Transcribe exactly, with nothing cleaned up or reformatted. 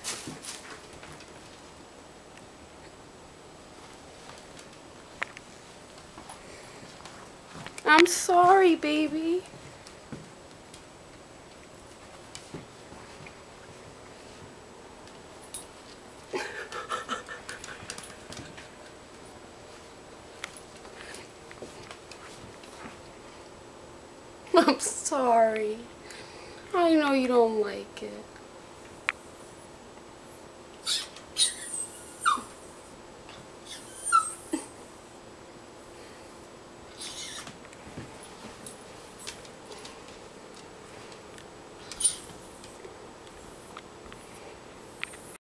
I'm sorry, baby. I'm sorry. I know you don't like it.